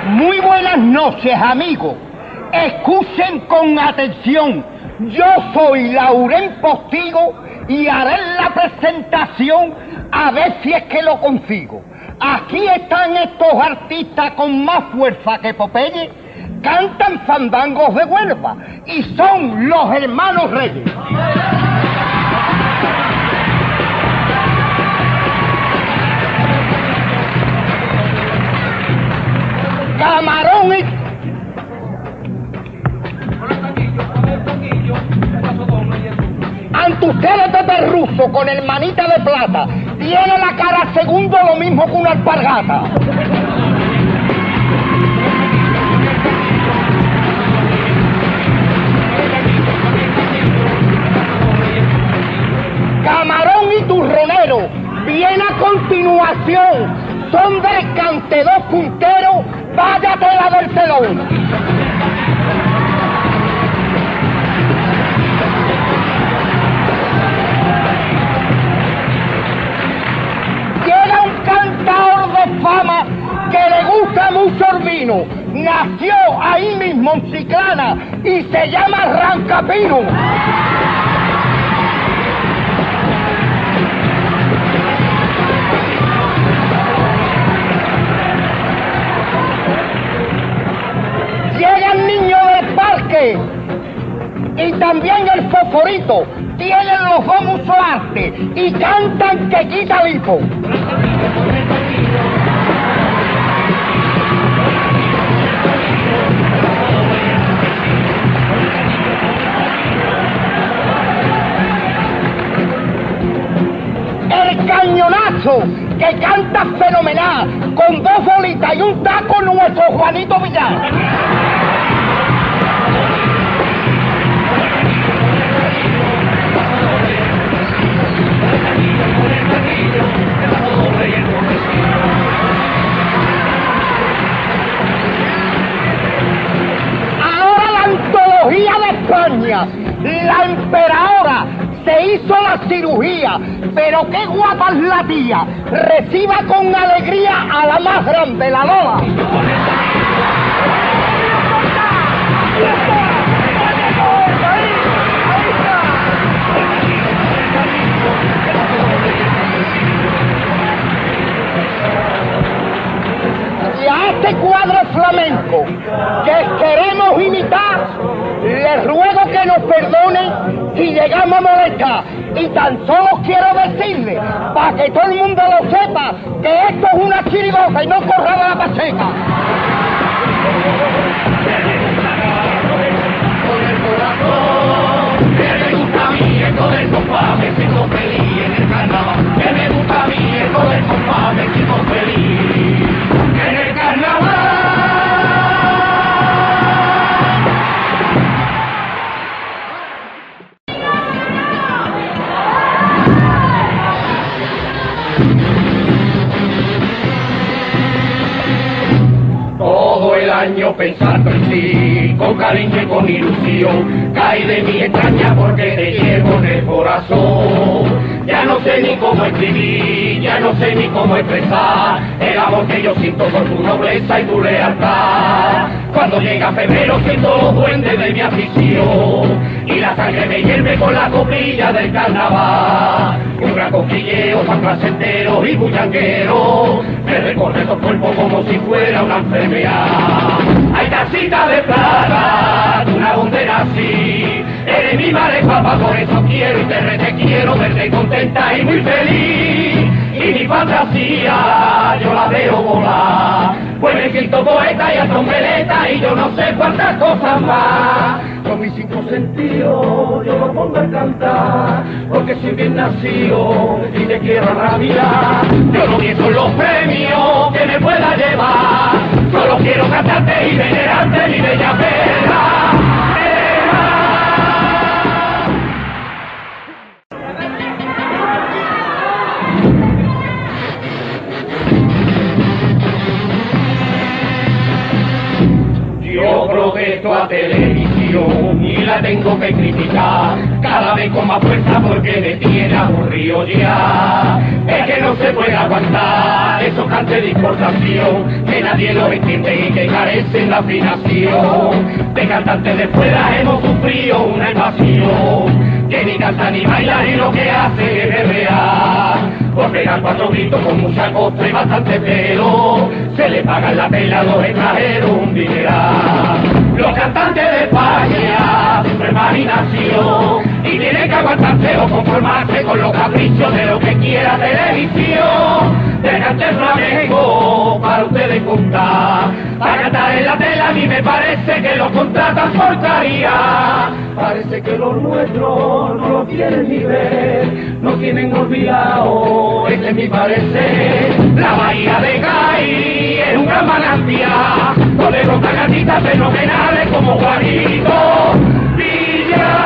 Muy buenas noches, amigos. Escuchen con atención. Yo soy Laurent Postigo y haré la presentación a ver si es que lo consigo. Aquí están estos artistas con más fuerza que Popeye, cantan fandangos de Huelva y son los hermanos Reyes. Camarón y... Ante ustedes Pepe Russo con el manita de plata tiene la cara segundo lo mismo que una alpargata. Camarón y turronero viene a continuación. Son del cante dos punteros, váyate la del telón. Llega un cantador de fama que le gusta mucho el vino. Nació ahí mismo en Chiclana y se llama Rancapino. Llega el niño del parque y también el Fosforito. Tienen los dos mucho arte y cantan que quita lipo. El Cañonazo, que canta fenomenal, con dos bolitas y un taco, nuestro Juanito Villar. Ahora la antología de España, la emperadora, se hizo la cirugía, pero qué guapa es la tía. Reciba con alegría a la más grande, la Lola. Y a este cuadro flamenco que queremos imitar, les ruego que nos perdonen si llegamos a molestar. Y tan solo quiero decirle, para que todo el mundo lo sepa, que esto es una chirigosa y no corrada la pacheca. Que me gusta a mí esto del compás, me siento feliz en el carnaval. Que me gusta a mí esto del compás, me siento feliz en el carnaval. Todo el año pensando en ti, con cariño y con ilusión, cae de mi entraña porque te llevo en el corazón. Ya no sé ni cómo escribir, ya no sé ni cómo expresar el amor que yo siento por tu nobleza y tu lealtad. Cuando llega febrero siento los duendes de mi afición y la sangre me hierve con la cobrilla del carnaval. Un gran cosquilleo tan placentero y bullanguero me recorre todo el cuerpo como si fuera una enfermedad. Hay tacita de plata, una bandera así, eres mi madre papá, por eso quiero y te quiero verte contenta y muy feliz. Y mi fantasía yo la veo volar, pues me siento poeta y hasta hombeleta y yo no sé cuántas cosas más. Con mis cinco sentidos yo lo pongo a cantar, porque soy bien nacido y te quiero rabiar. Yo no pienso en los premios que me pueda llevar, solo quiero cantarte y venerarte, mi bella perra. Yo protesto a televisión afición y la tengo que criticar cada vez con más fuerza porque me tiene aburrido ya. Es que no se puede aguantar esos cantes de importación que nadie lo entiende y que carecen la afinación. De cantantes de fuera hemos sufrido una invasión que ni canta ni baila y lo que hace es berrear. Por pegar 4 gritos con mucha costa y bastante pelo, se le pagan la pela a los extranjeros un dineral. Los cantantes de España, su imaginación, y tienen que aguantarse o conformarse con los caprichos de lo que quiera televisión. De cantar flamenco para ustedes contar, para cantar en la tela a mí me parece que los contratan por caridad. Parece que los nuestros no lo quieren ni ver, no tienen olvidado, este es mi parecer. La bahía de Cádiz es un gran manantial, donde brotan artistas fenomenales como Juanito Villa.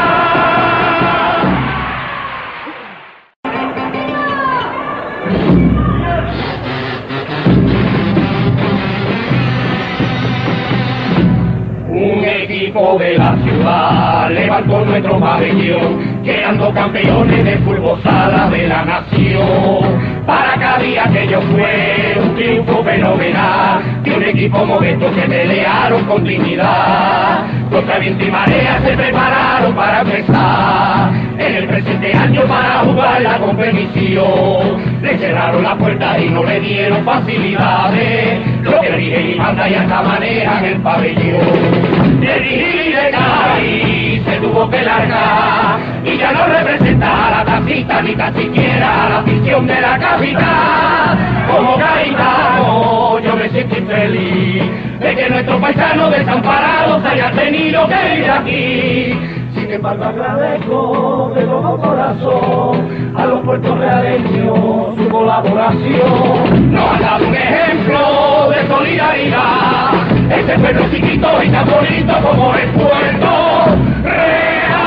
Un equipo de la ciudad levantó nuestro pabellón, quedando campeones de fútbol sala de la nación. Para Cádiz aquello fue un triunfo fenomenal, de un equipo modesto que pelearon con dignidad. Contra viento y marea se prepararon para empezar en el presente año para jugar la competición. Le cerraron la puerta y no le dieron facilidades, lo que rige y manda y hasta manejan el pabellón. De Vigil y de Cádiz se tuvo que largar y ya no representa a la tacita ni tan siquiera a la afición de la capital. Como gaitano yo me siento infeliz de que nuestros paisanos desamparados hayan tenido que ir aquí. Sin embargo agradezco de todo corazón a los puertorrealeños su colaboración. Nos han dado un ejemplo de solidaridad, este pueblo chiquito y tan bonito como el Puerto Real.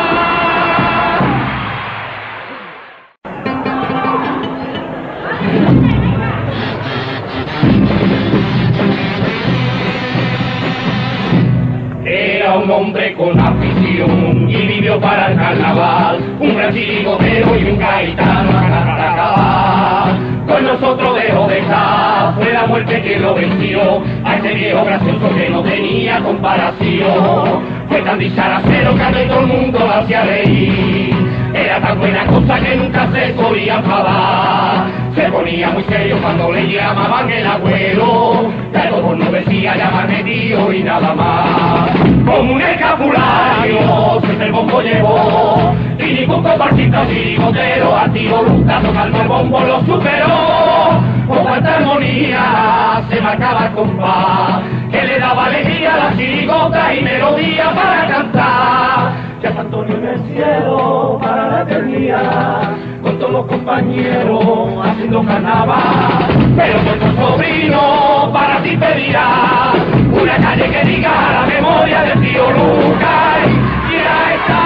Era un hombre con afición y vivió para el carnaval, un gran chirigotero y un gaitano a acabar. Con nosotros dejó de estar, fue la muerte que lo venció, a ese viejo gracioso que no tenía comparación. Fue tan dicharacero que a todo el mundo lo hacía reír, era tan buena cosa que nunca se podía enfadar. Se ponía muy serio cuando le llamaban el abuelo, ya todos no decía llamarme tío y nada más. Como un escapulario siempre el bombo llevó, y ningún compartista chirigotero a tiro luta tocando el bombo lo superó. Con cuánta armonía se marcaba el compás, que le daba alegría a la chirigota y melodía para cantar. Ya está Antonio en el cielo para la eternidad, con todos los compañeros haciendo carnaval. Pero nuestro sobrino para ti pedirá una calle que diga a la memoria del tío Lucas. Y ya está.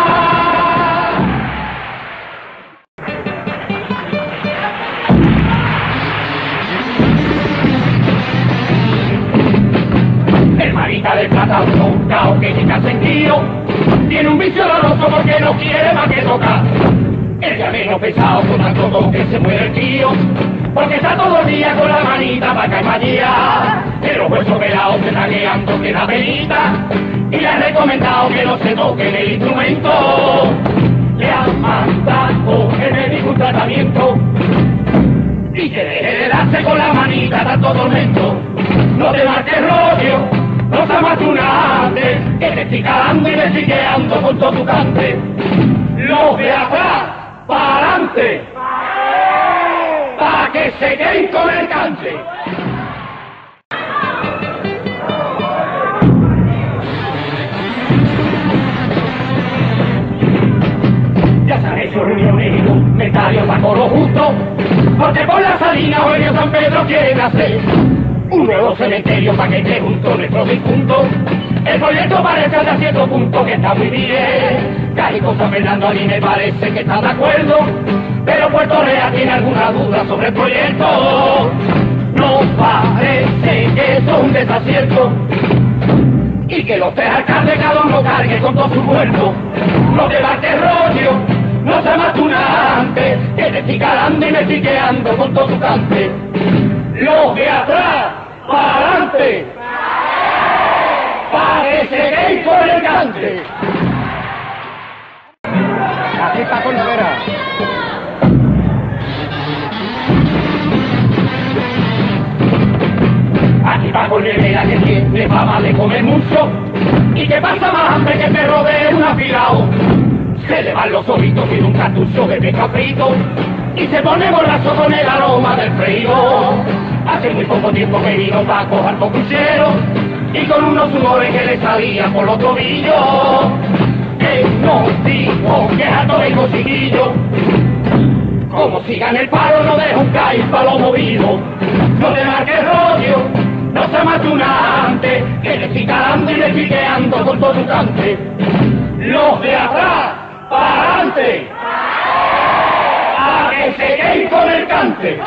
El marica de plata, un cao que ni sentido, tiene un vicio doloroso porque no quiere más que tocar. El ya menos pesado con tanto toque se muere el tío, porque está todo el día con la manita para caer mañana. Pero huesos pelados se tagueando que da penita, y le he recomendado que no se toque el instrumento. Le han mandado el médico un tratamiento y que deje de darse con la manita tanto tormento. No te marques rollo, no seas más un arte, que te estoy calando y me estoy quedando con todo tu cante. Los de atrás, para adelante, para que se queden con el cante. Ya se han hecho reuniones y comentarios a coro justo, porque por la Salina o el San Pedro quieren hacer un nuevo cementerio para que esté junto nuestro difunto. El proyecto parece hasta cierto punto que está muy bien, casi con San Fernando a mí me parece que está de acuerdo, pero Puerto Real tiene alguna duda sobre el proyecto. No parece que eso es un desacierto, y que los tres alcaldes cada uno cargue con todo su cuerpo. No te marques rollo, no se más tunante, que te estoy calando y me estoy quedando con todo tu cante. Los de atrás, para adelante, para que se queden por el cante. Así está con Vera. Aquí va con Rivera que tiene fama de comer mucho y que pasa más hambre que el perro de un afilao. Se le van los ojitos y un cartucho de pescado frito y se pone borracho con el aroma del freído. Hace muy poco tiempo que vino para coger por crucero y con unos sudores que le salían por los tobillos. Él nos dijo que a todo el chiquillo, como siga en el paro no deja un caíz para lo movido. No te marques rollo, no se mate una antes, que le estoy calando y le estoy quedando con todo tu cante. Los de atrás, para adelante, a que se queden con el cante.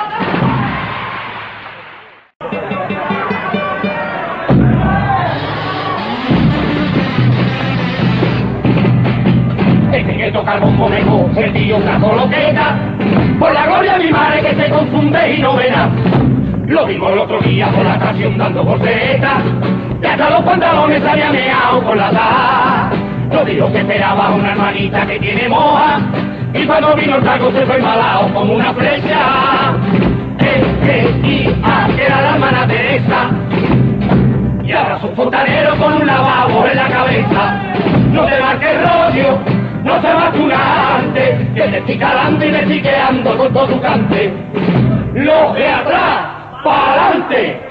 Este que toca el bombo me coge el tío una coloqueta, por la gloria de mi madre que se confunde y no ve nada. Lo vimos el otro día por la estación dando volteretas, y hasta los pantalones se había meado con la edad. Lo dijo que esperaba una hermanita que tiene moja, y cuando vino el trago se fue embalado como una flecha. Que era la hermana Teresa, y ahora es un fontanero con un lavabo en la cabeza. No te marques rollo, no se va tunante, que te estoy calando y me estoy quedando con todo tu cante. Los de atrás, para adelante,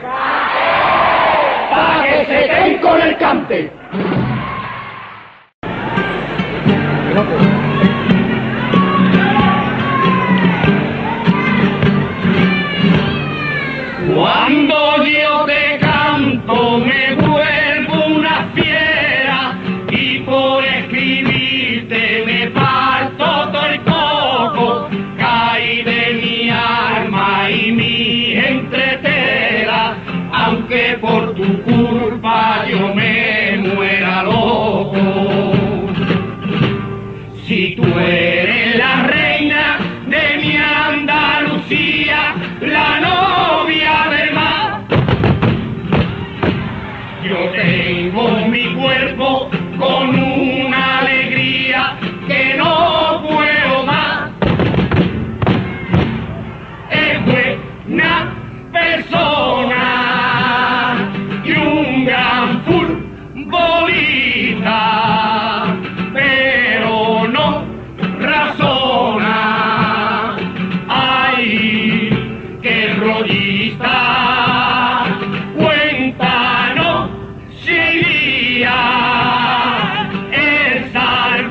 para que se queden con el cante. Cuando yo te canto me vuelvo una fiera y por escribirte me parto todo el coco. Caí de mi alma y mi entretela, aunque por tu culpa yo me muera loco. Si tú eres la reina de mi Andalucía, la novia del mar, yo tengo mi cuerpo con una alegría que no puedo más. Es buena persona y un gran futbolista, pero no razona. Ay, qué rollista, cuéntanos si iría el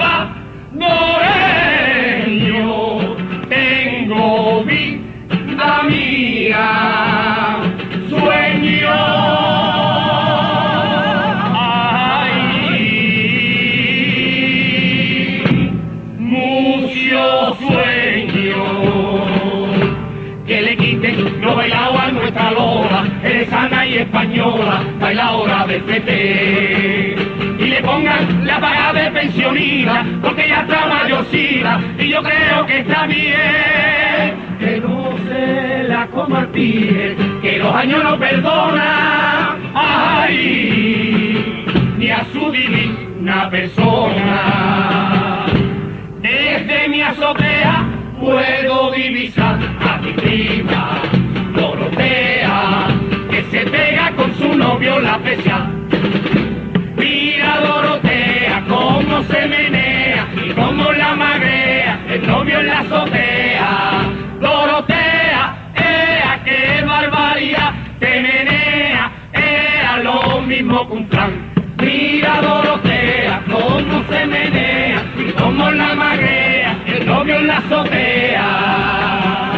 salvadoreño. Tengo vida mía, sueño. No bailaba a nuestra lora, eres sana y española, baila hora de fete. Y le pongan la paga de pensionista, porque ya está mayorcita, y yo creo que está bien. Que no se la coma el tigre, que los años no perdonan, ay, ni a su divina persona. Desde mi azotea puedo divisar a mi prima Dorotea, que se pega con su novio la pecia. Mira Dorotea cómo se menea y cómo la magrea el novio en la azotea. Dorotea, qué barbaridad, te menea, lo mismo que un plan. Mira Dorotea cómo se menea y cómo la magrea el novio en la azotea.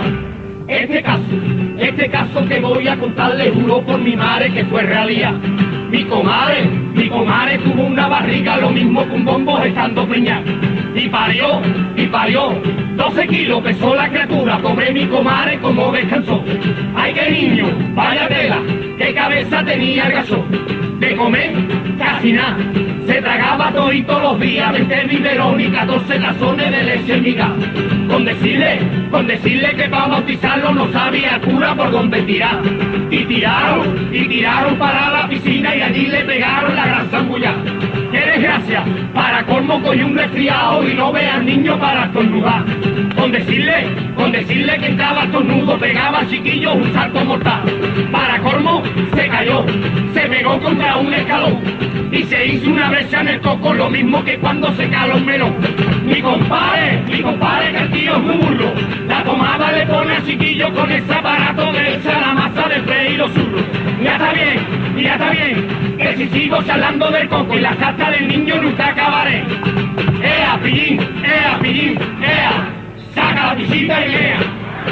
Este caso que voy a contarle, juro por mi madre que fue realidad. Mi comadre tuvo una barriga lo mismo que un bombo estando preñada. Y parió, 12 kilos pesó la criatura, pobre mi comadre como descansó. Ay, qué niño, vaya tela, qué cabeza tenía el gaso. de comer casi nada. Se tragaba todos los días 20 biberones y 14 tazones de leche en miga. Con decirle que para bautizarlo no sabía el cura por dónde tirar. Y tiraron para la piscina y allí le pegaron la gran zambulla. ¡Qué desgracia! Para colmo cogió un resfriado y no vea al niño para estornudar. Con decirle que estaba estornudo pegaba al chiquillo un salto mortal. Para colmo se cayó, se pegó contra un escalón y se hizo una brecha en el coco, lo mismo que cuando se caló el melón. Mi compadre, que el tío es muy burro, la tomada le pone al chiquillo con ese aparato de echar la masa de freír los zurros. Ya está bien, que si sigo charlando del coco y la carta del niño nunca acabaré. ¡Ea, pillín! ¡Ea! ¡Saca la pisita y lea!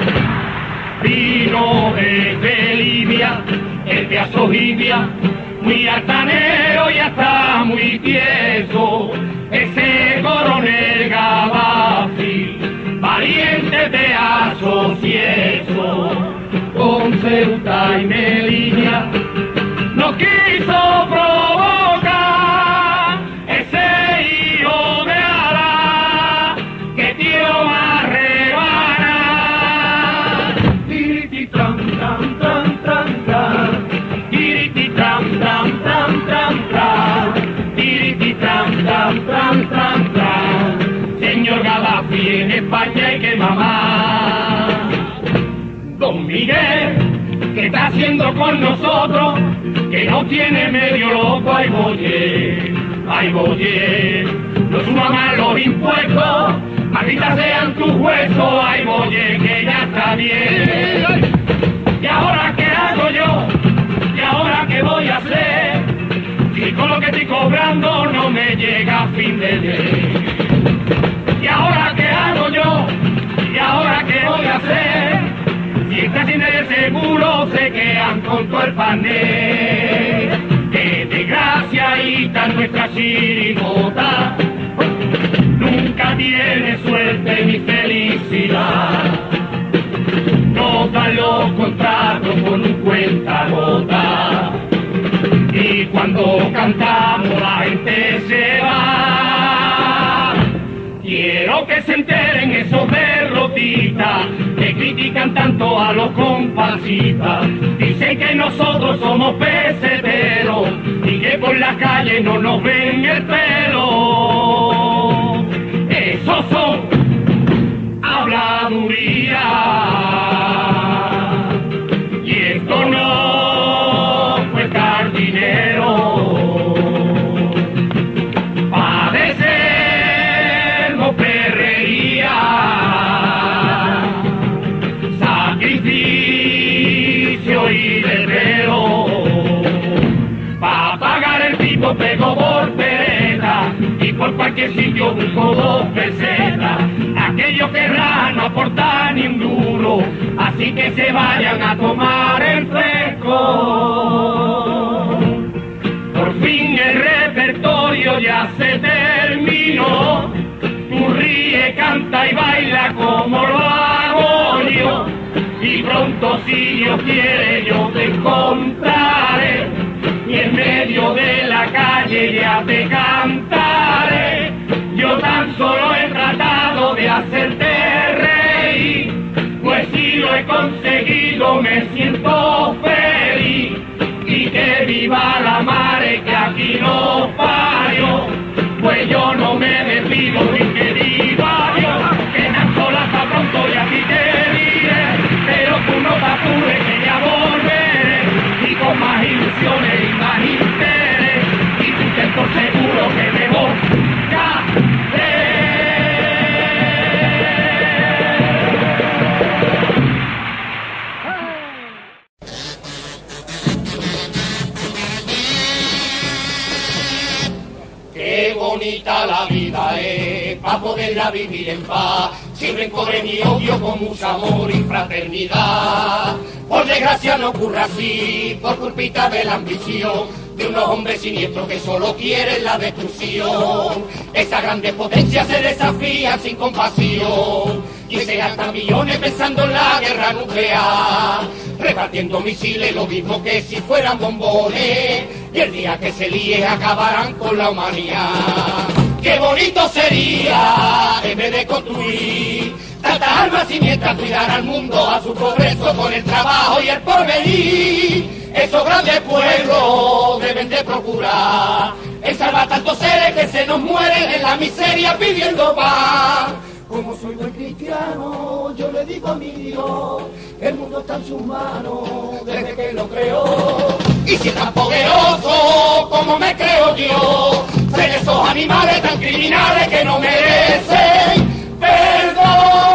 Vino desde Libia, el de Azojibia, muy altanero y hasta muy tieso, ese coronel Gaddafi, valiente de asocieso, con Ceuta y Melilla, no quiso provocar ese hijo de Alá que tiró a rebanar. Tiriti tram tram tram tram tram, tiriti tram tram tram tram tram, tiriti tram tram tram tram tram. Señor Gaddafi, en España hay que mamar. Don Miguel, ¿qué está haciendo con nosotros? Que no tiene medio loco, ay boye, no suba más los impuestos, malditas sean tus huesos, ay boye, que ya está bien. ¿Y ahora qué hago yo? ¿Y ahora qué voy a hacer? Si con lo que estoy cobrando no me llega a fin de mes. ¿Y ahora qué hago yo? ¿Y ahora qué voy a hacer? Si está sin el seguro se quedan con todo el panel. ¡Qué desgraciadita nuestra chirigota! Nunca tiene suerte ni felicidad. No dan los contratos con un cuentagota. Y cuando cantamos la gente se va. Quiero que se enteren esos derrotistas que critican tanto a los comparsistas. Dicen que nosotros somos peseteros y que por la calle no nos ven el pelo. Esos son habladurías. Y esto no fue jardinero. Y letrero pa' pagar el tipo pego voltereta y por cualquier sitio busco 2 pesetas. Aquellos que rajan no aportan ni un duro, así que se vayan a tomar el fresco. Por fin el repertorio ya se terminó. Tú ríe, canta y baila como lo hago yo. Y pronto, si Dios quiere, yo te encontraré y en medio de la calle ya te cantaré. Yo tan solo he tratado de hacerte reír, pues si lo he conseguido me siento feliz. Y que viva la madre que aquí nos parió, pues yo no me despido ni que viva Dios, que tan sola está pronto y aquí te diré. Pero tú no te apures que ya volveré y con más ilusiones y más interés y tú ten por seguro que me volcaré. Qué bonita la vida es pa' poderla vivir en paz, sin rencores ni odio, con mucho amor y fraternidad. Por desgracia no ocurre así, por culpita de la ambición de unos hombres siniestros que solo quieren la destrucción. Esas grandes potencias se desafían sin compasión y se gastan millones pensando en la guerra nuclear, repartiendo misiles lo mismo que si fueran bombones. y el día que se líe acabarán con la humanidad. Qué bonito sería, en vez de construir tantas armas y mientras cuidar al mundo a su progreso con el trabajo y el porvenir. Esos grandes pueblos deben de procurar el salvar tantos seres que se nos mueren en la miseria pidiendo paz. Como soy buen cristiano, yo le digo a mi Dios, el mundo está en sus manos desde que lo creó. Y si es tan poderoso como me creo yo, ser esos animales tan criminales que no merecen perdón.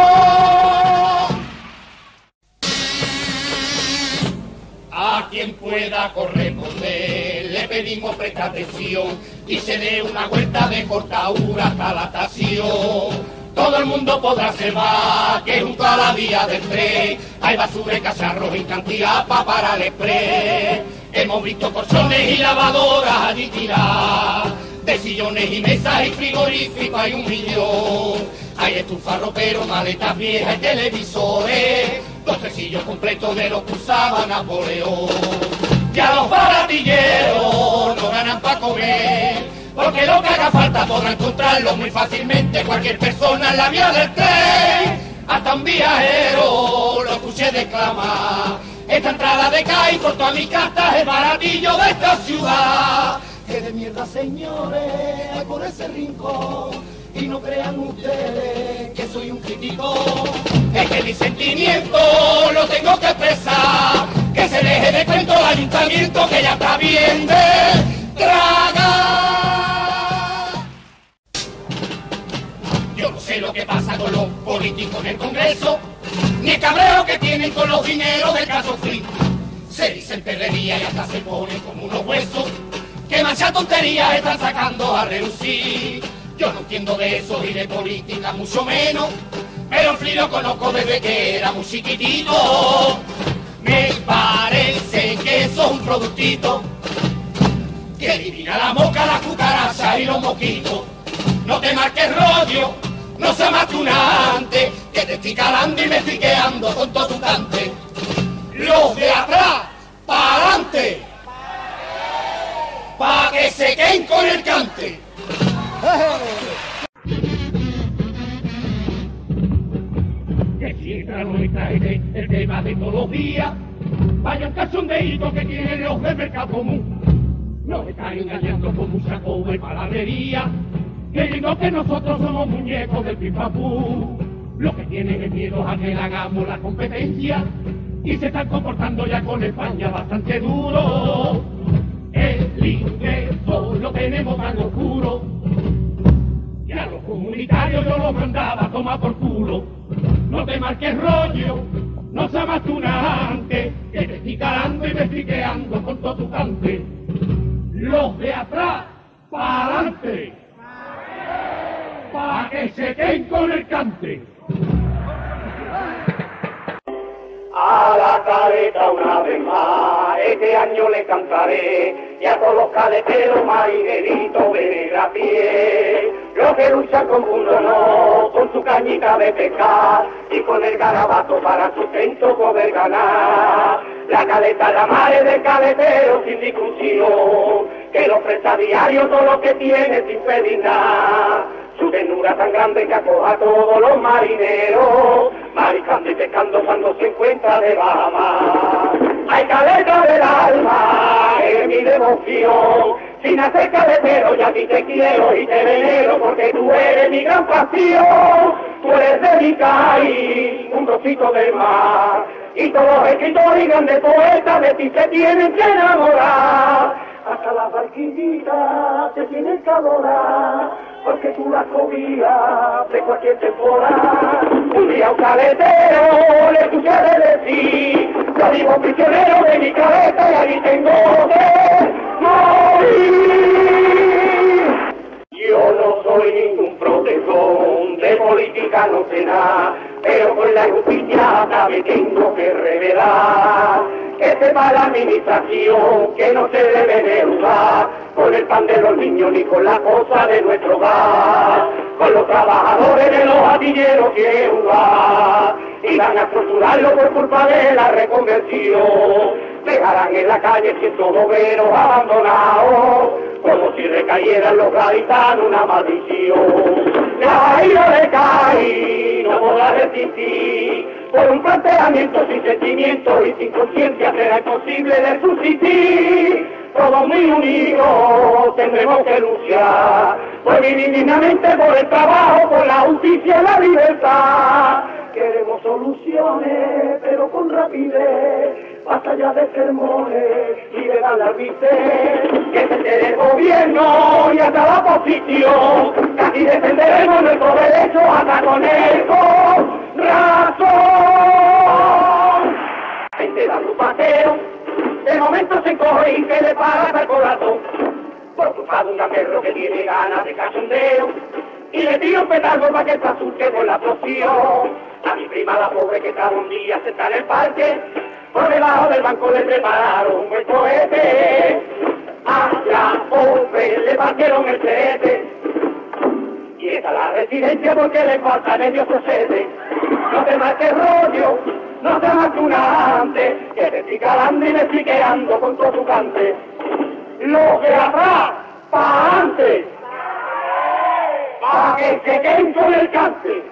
A quien pueda corresponder, le pedimos presta atención y se dé una vuelta de cortadura hasta la estación. Todo el mundo podrá observar que junto a la vía del tren hay basura y cacharros en cantidad para parar el express. Hemos visto colchones y lavadoras allí tiradas, de sillones y mesas y frigoríficos hay 1 millón. Hay estufas, roperos, maletas viejas y televisores, 2 tresillos completos de los que usaba Napoleón. Ya los baratilleros no ganan para comer, porque lo que haga falta podrá encontrarlo muy fácilmente cualquier persona en la vía del tren. Hasta un viajero lo escuché declamar: esta entrada de CAI por toda mi casa es el baratillo de esta ciudad. Que de mierda, señores, hay por ese rincón, y no crean ustedes que soy un crítico. Es que mi sentimiento lo tengo que expresar, que se deje de cuento el ayuntamiento que ya está bien de tragar. Yo no sé lo que pasa con los políticos en el Congreso, ni el cabreo que tienen con los dineros del caso Free. Se dicen perrería y hasta se ponen como unos huesos, que mancha tonterías están sacando a relucir. Yo no entiendo de eso y de política mucho menos, pero el Free lo conozco desde que era muy chiquitito. Me parece que eso es un productito que elimina la mosca, la cucaracha y los mosquitos. No te marques rollo, no seas más tunante, que te estoy calando y me estoy quedando con todo tu cante. Los de atrás, para adelante, pa' que se queden con el cante. Que si entra no entra el tema de todos los días, vaya un cachondeíto que tiene los del mercado común. Nos están engañando con mucha coba y palabrería, creyendo que nosotros somos muñecos del pipapú. Lo que tienen es miedo a que le hagamos la competencia y se están comportando ya con España bastante duro. El ingreso lo tenemos tan oscuro, y a los comunitarios yo los mandaba a tomar por culo. No te marques rollo, no seas más tunante, que te estoy calando y me estoy quedando con todo tu cante. Los de atrás, para adelante, pa' que se queden con el cante. A la caleta una vez más, este año le cantaré, y a todos los caleteros marineritos de negra piel, los que luchan con punto no, con su cañita de pescar, y con el garabato para sustento poder ganar. La caleta la madre del caletero sin discusión, que lo ofrece a diario todo lo que tiene sin pedir nada. Su ternura tan grande que acoja a todos los marineros, mariscando y pescando cuando se encuentra de baja mar. Hay caleta del alma, es mi devoción, sin hacer caletero, ya a ti te quiero y te venero, porque tú eres mi gran pasión. Tú eres de mi CAI, un trocito del mar, y todos los escritores y grandes poetas de ti se tienen que enamorar. Hasta las barquillitas se tienen que adorar, porque tú las cobijas de cualquier temporada. Un día un caletero le escuché decir: yo vivo prisionero de mi caleta y ahí tengo que morir. Yo no soy ningún protección, de política no sé nada, pero con la justicia me tengo que revelar. Que sepa la administración que no se debe de jugar con el pan de los niños ni con la cosa de nuestro hogar. Con los trabajadores de los astilleros quieren jugar y van a torturarlo por culpa de la reconversión. Dejarán en la calle cientos obreros abandonados como si recayeran los gaditanos una maldición. La ira de Cádiz no podrá resistir, por un planteamiento sin sentimiento y sin conciencia será imposible de subsistir. Todos muy unidos tendremos que luchar, por vivir dignamente, por el trabajo, por la justicia y la libertad. Queremos soluciones, pero con rapidez, basta ya de sermones y de dar la que se entere el gobierno y hasta la oposición. Casi defenderemos nuestro derecho hasta con el razón. Gente da su paseo, de momento se encoge y se le para el corazón. Por culpa de un gamberro que tiene ganas de cachondeo y le tira un petardo para que se asuste con la explosión. A mi prima la pobre que estaba un día sentada en el parque, por debajo del banco le prepararon un buen cohete. A la pobre le partieron el trete. Y esta es la residencia porque le falta medio procede. No te marques rollo, no te marques una antes, que te estoy calando y me estoy quedando con todo tu cante. Los de atrás, pa' antes, pa' que se queden con el cante.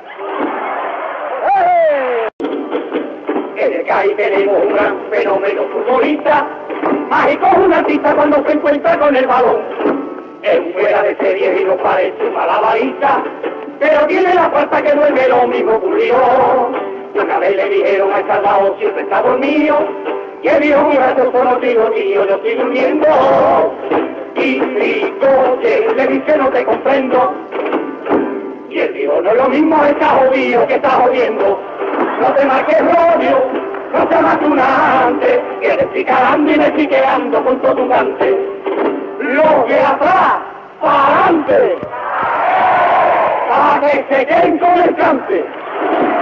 En el CAI tenemos un gran fenómeno futbolista, mágico un artista cuando se encuentra con el balón. Es un fuera de serie y no parece un malabarista, pero tiene la falta que duerme lo mismo que un león. Una vez le dijeron al salvador siempre está dormido, y él dijo mi brazo solo digo tío, yo estoy durmiendo. Y Ricoche le dice no te comprendo, y él dijo no es lo mismo está jodido que está jodiendo. No te marques rollo, no te marques una antes, que te estoy calando y me estoy quedando con todo tu cante. Los de atrás, para adelante, para que se queden con el cante.